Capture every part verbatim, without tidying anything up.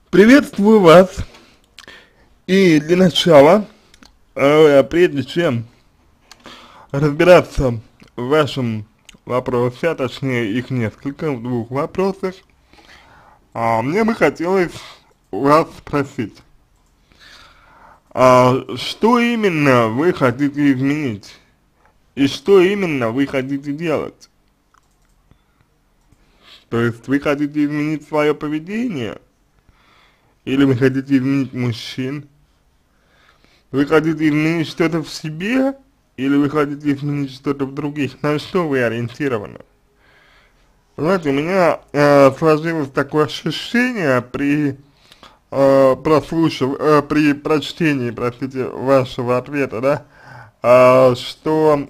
Приветствую вас. И для начала, э, прежде чем разбираться в вашем вопросе, а точнее их несколько, в двух вопросах, а, мне бы хотелось у вас спросить, а, что именно вы хотите изменить и что именно вы хотите делать? То есть вы хотите изменить свое поведение или вы хотите изменить мужчин? Вы хотите изменить что-то в себе, или вы хотите изменить что-то в других? На что вы ориентированы? Знаете, у меня э, сложилось такое ощущение при э, прослушав, э, при прочтении, простите, вашего ответа, да, э, что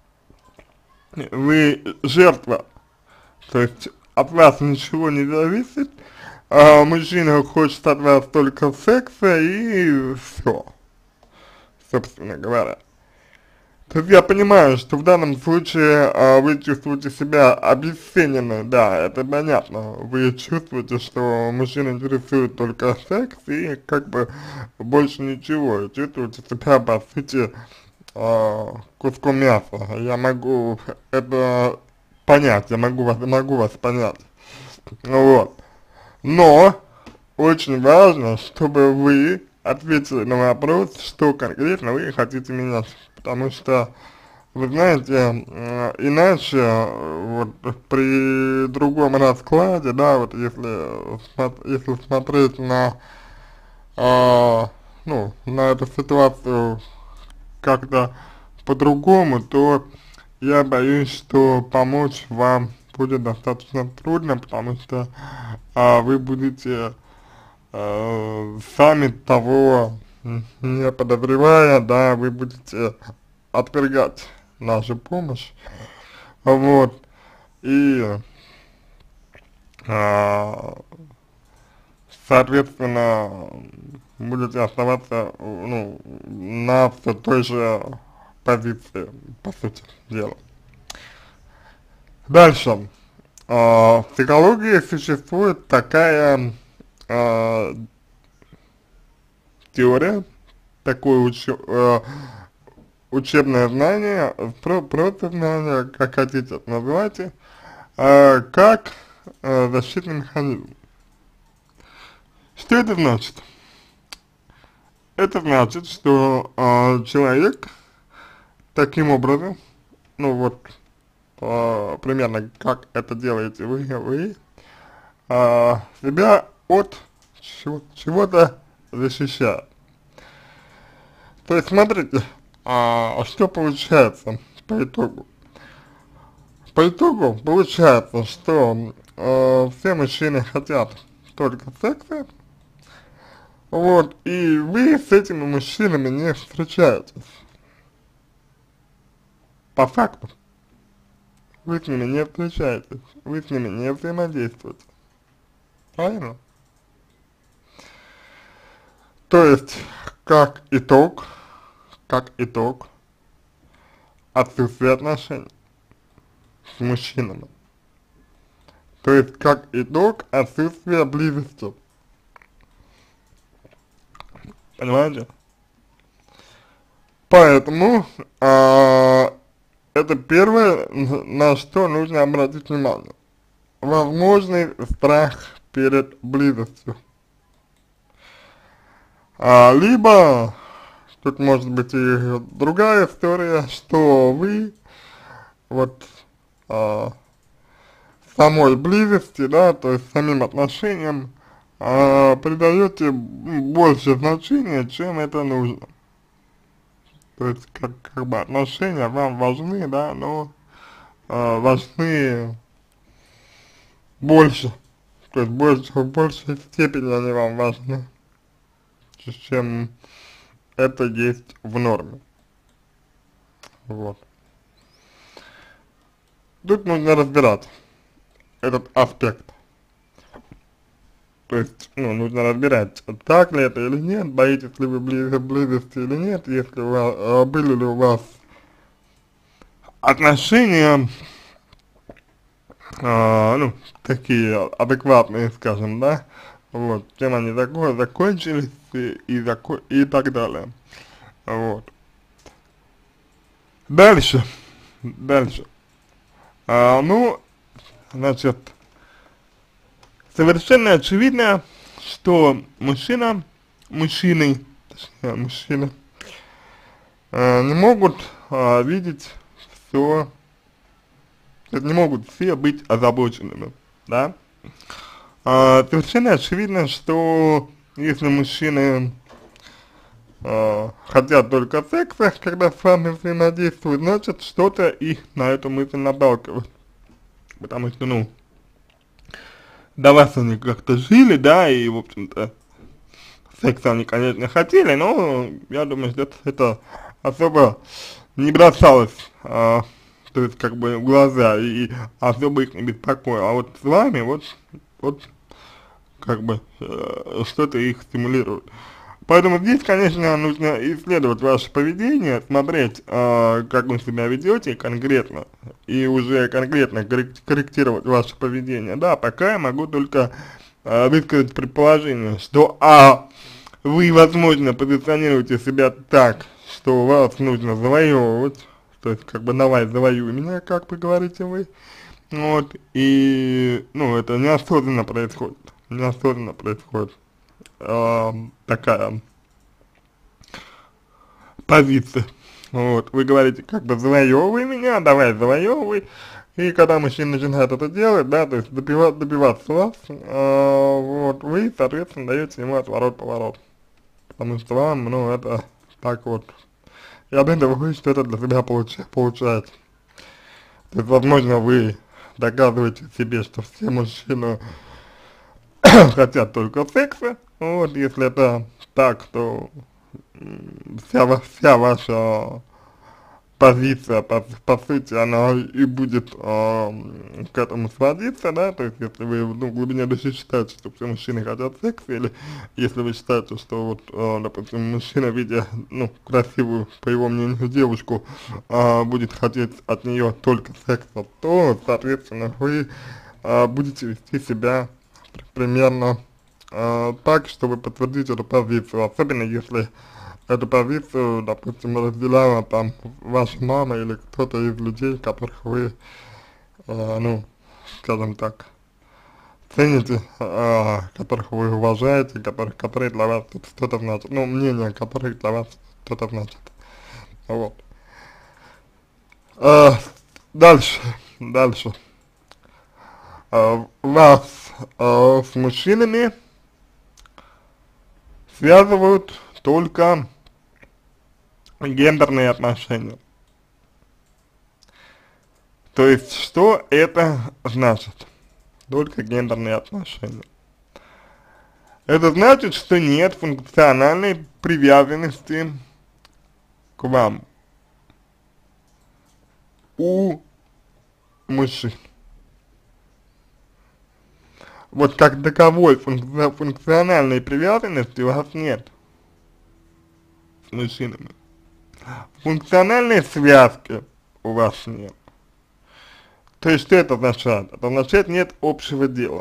вы жертва, то есть от вас ничего не зависит, а мужчина хочет от вас только секса и все, собственно говоря. То есть я понимаю, что в данном случае а, вы чувствуете себя обесценены, да, это понятно. Вы чувствуете, что мужчина интересует только секс и как бы больше ничего. И чувствуете себя, по сути, а, куском мяса. Я могу это понять, я могу вас, могу вас понять. Вот. Но очень важно, чтобы вы ответили на вопрос, что конкретно вы хотите менять. Потому что, вы знаете, э, иначе, э, вот при другом раскладе, да, вот если, смо- если смотреть на, э, ну, на эту ситуацию как-то по-другому, то я боюсь, что помочь вам будет достаточно трудно, потому что а, вы будете э, сами того не подозревая, да, вы будете отвергать нашу помощь, вот, и, а, соответственно, будете оставаться, ну, на все той же позиции, по сути дела. Дальше. А, в психологии существует такая а, теория, такое уч, э, учебное знание, про, просто знание, как хотите это называйте, э, как э, защитный механизм. Что это значит? Это значит, что э, человек таким образом, ну вот, э, примерно как это делаете вы, вы э, себя от чего- чего-то защищает. То есть, смотрите, а, что получается по итогу? По итогу получается, что э, все мужчины хотят только секса, вот, и вы с этими мужчинами не встречаетесь, по факту. Вы с ними не встречаетесь, вы с ними не взаимодействуете, правильно? То есть, как итог, как итог, отсутствие отношений с мужчинами. То есть, как итог, отсутствие близости. Понимаете? Поэтому, а, это первое, на что нужно обратить внимание. Возможный страх перед близостью. А, либо, тут может быть и другая история, что вы, вот, а, самой близости, да, то есть самим отношениям, а, придаете больше значения, чем это нужно. То есть, как, как бы отношения вам важны, да, но а, важны больше, то есть больше, в большей степени они вам важны, чем это есть в норме. Вот. Тут нужно разбирать этот аспект. То есть, ну, нужно разбирать, так ли это или нет, боитесь ли вы близ близости или нет, если у вас, а, были ли у вас отношения, а, ну, такие адекватные, скажем, да, вот, чем они такое закончились и, и, зако и так далее, вот. Дальше, дальше, а, ну, значит, совершенно очевидно, что мужчина, мужчины, точнее, мужчины, э, не могут э, видеть все, не могут все быть озабоченными, да. Э, совершенно очевидно, что если мужчины э, хотят только секса, когда с вами взаимодействуют, значит, что-то их на эту мысль наталкивает. Потому что, ну, до вас они как-то жили, да, и, в общем-то, секса они, конечно, хотели, но я думаю, что это, это особо не бросалось, а, то есть, как бы, в глаза, и особо их не беспокоило. А вот с вами, вот, вот, как бы, э, что-то их стимулирует. Поэтому здесь, конечно, нужно исследовать ваше поведение, смотреть, э, как вы себя ведете конкретно, и уже конкретно корректировать ваше поведение. Да, пока я могу только э, высказать предположение, что а, вы, возможно, позиционируете себя так, что вас нужно завоевывать, то есть, как бы, давай, завоюй меня, как вы говорите вы, вот, и, ну, это неосознанно происходит, неосознанно происходит. Э, такая позиция. Вот, вы говорите, как бы, завоевывай меня, давай, завоевывай, и когда мужчина начинает это делать, да, то есть добивать, добиваться вас, э, вот, вы, соответственно, даете ему отворот-поворот, потому что вам, ну, это так вот, и от этого вы что-то для себя получ, получаете. То есть, возможно, вы доказываете себе, что все мужчины хотят только секса. Вот, если это так, то вся, вся ваша позиция, по, по сути, она и будет э, к этому сводиться, да, то есть, если вы, ну, в глубине души считаете, что все мужчины хотят секса, или если вы считаете, что вот, э, допустим, мужчина, видя, ну, красивую, по его мнению, девушку, э, будет хотеть от нее только секса, то, соответственно, вы э, будете вести себя примерно э, так, чтобы подтвердить эту позицию, особенно если эту позицию, допустим, разделяла там ваша мама или кто-то из людей, которых вы, э, ну, скажем так, цените, э, которых вы уважаете, которых, которые для вас что-то значат, ну, мнение которых для вас что-то значит, вот. Э, дальше, дальше. Э, вас э, с мужчинами связывают только гендерные отношения. То есть, что это значит? Только гендерные отношения. Это значит, что нет функциональной привязанности к вам у мужчин. Вот как таковой функци функциональной привязанности у вас нет с мужчинами. Функциональной связки у вас нет. То есть, что это означает? Это означает, нет общего дела.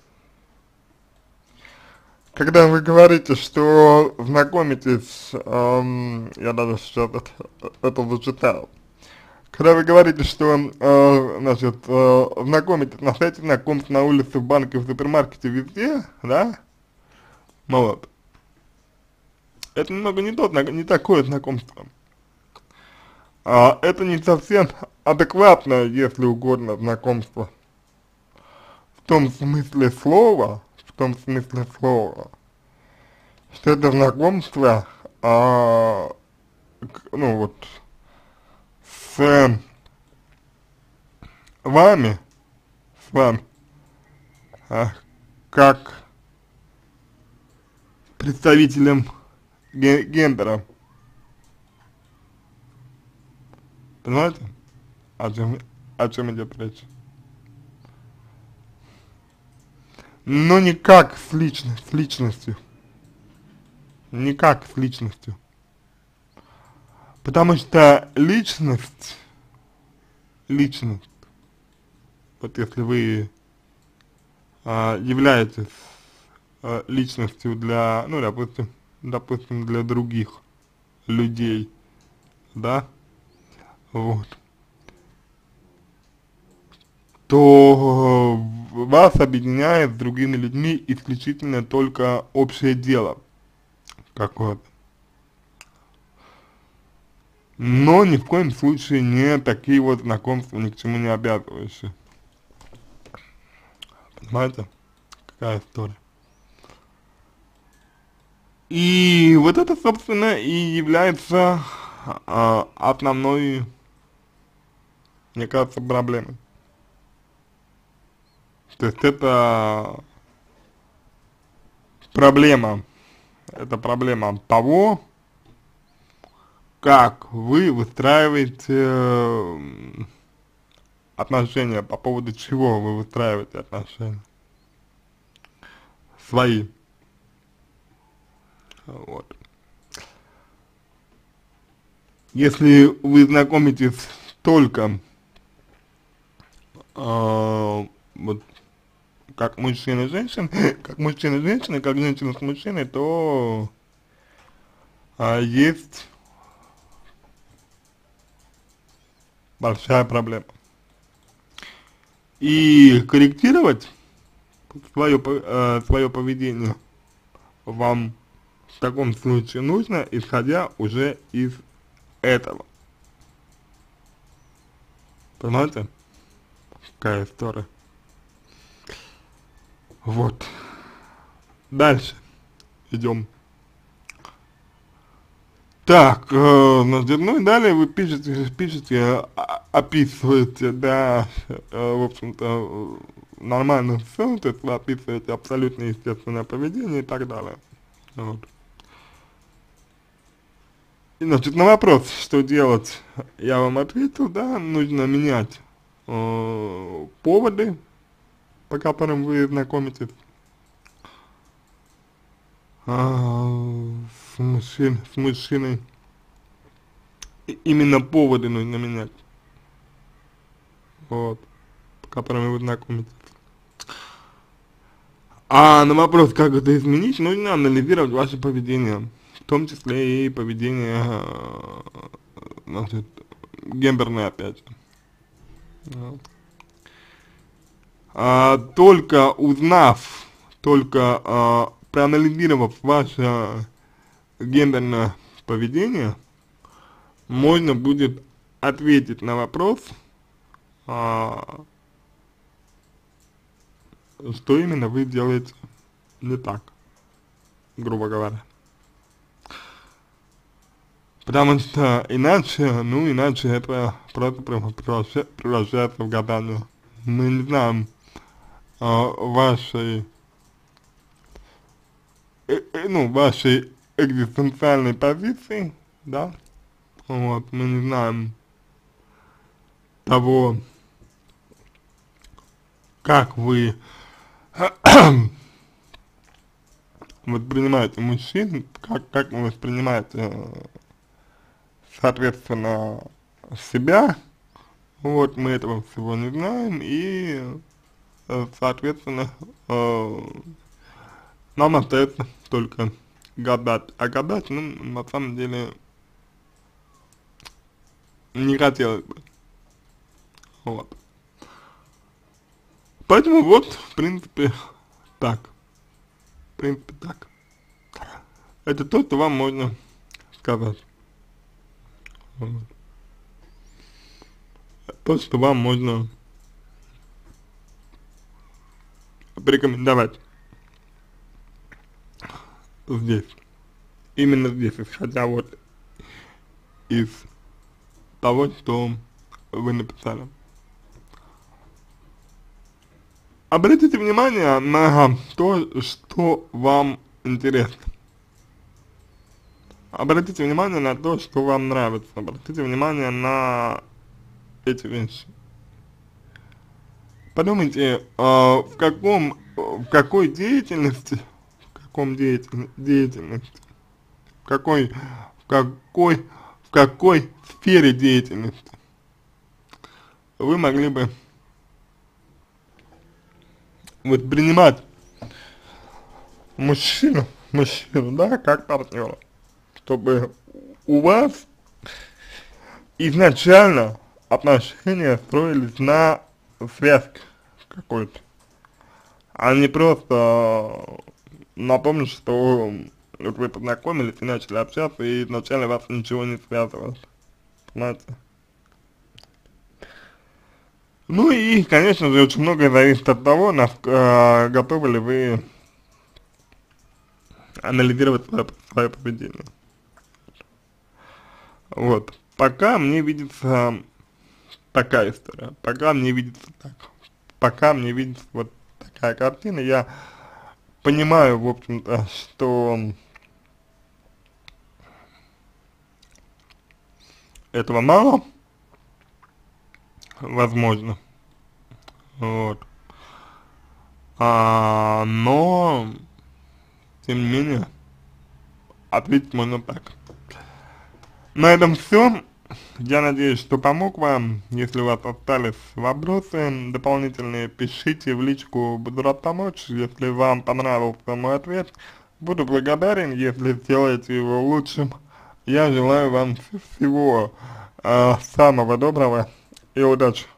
Когда вы говорите, что знакомитесь, эм, я даже сейчас это, это зачитал, когда вы говорите, что, э, значит, э, знакомитесь на сайте знакомств, на улице, в банке, в супермаркете, везде, да, вот, это немного не тот, не такое знакомство. А, это не совсем адекватное, если угодно, знакомство. В том смысле слова, в том смысле слова, что это знакомство, а, ну вот, с вами, с вами, а, как представителем ге гендера. Понимаете, о чем, о чем идет речь? Но никак с личностью, с личностью. Никак с личностью. Потому что личность, личность, вот если вы а, являетесь э, личностью для, ну, допустим, допустим, для других людей, да, вот, то вас объединяет с другими людьми исключительно только общее дело какое-то. Но ни в коем случае не такие вот знакомства ни к чему не обязывающие. Понимаете, какая история? И вот это, собственно, и является а, основной, мне кажется, проблемой. То есть это проблема, это проблема того, как вы выстраиваете э, отношения, по поводу чего вы выстраиваете отношения свои. Вот. Если вы знакомитесь только э, вот как мужчина и женщина, как мужчина и женщина, как женщина с мужчиной, то а, есть большая проблема. И корректировать свое, э, свое поведение вам в таком случае нужно, исходя уже из этого. Понимаете? Какая история. Вот. Дальше идем. Так, э, значит, ну и далее вы пишете, пишете, а, описываете, да, э, в общем-то, нормально все, то есть вы описываете абсолютно естественное поведение и так далее. Вот. И, значит, на вопрос, что делать, я вам ответил, да, нужно менять э, поводы, по которым вы знакомитесь а, с, мужчин, с мужчиной. И именно поводы нужно менять, вот, по которым вы знакомитесь. А на вопрос, как это изменить, нужно анализировать ваше поведение, в том числе и поведение, э, значит, гендерное, опять же. Вот. А, только узнав, только а, проанализировав ваше гендерное поведение, можно будет ответить на вопрос, а, что именно вы делаете не так, грубо говоря. Потому что иначе, ну иначе это просто превращается в гадание. Мы не знаем а, вашей, э, э, ну, вашей экзистенциальной позиции, да, вот, мы не знаем того, как вы воспринимаете мужчин, как, как вы воспринимаете, соответственно, себя, вот, мы этого всего не знаем, и, соответственно, э, нам остается только гадать, а гадать, ну, на самом деле, не хотелось бы, вот. Поэтому вот, в принципе, так, в принципе, так. Это то, что вам можно сказать. Вот. То, что вам можно порекомендовать здесь. Именно здесь, исходя вот из того, что вы написали. Обратите внимание на то, что вам интересно. Обратите внимание на то, что вам нравится. Обратите внимание на эти вещи. Подумайте, э, в каком, в какой деятельности, в каком деятель, деятельности, в какой, в какой, в какой сфере деятельности вы могли бы воспринимать мужчину, мужчину, да, как партнера, чтобы у вас изначально отношения строились на связке какой-то, а не просто напомню, что вот вы познакомились и начали общаться, и изначально вас ничего не связывало, понимаете? Ну и, конечно же, очень многое зависит от того, насколько готовы ли вы анализировать свое, свое поведение. Вот. Пока мне видится такая история, пока мне видится так, пока мне видится вот такая картина, я понимаю, в общем-то, что этого мало, возможно, вот, а, но, тем не менее, ответить можно так. На этом все. Я надеюсь, что помог вам. Если у вас остались вопросы дополнительные, пишите в личку, буду рад помочь. Если вам понравился мой ответ, буду благодарен, если сделаете его лучшим. Я желаю вам всего э, самого доброго и удачи.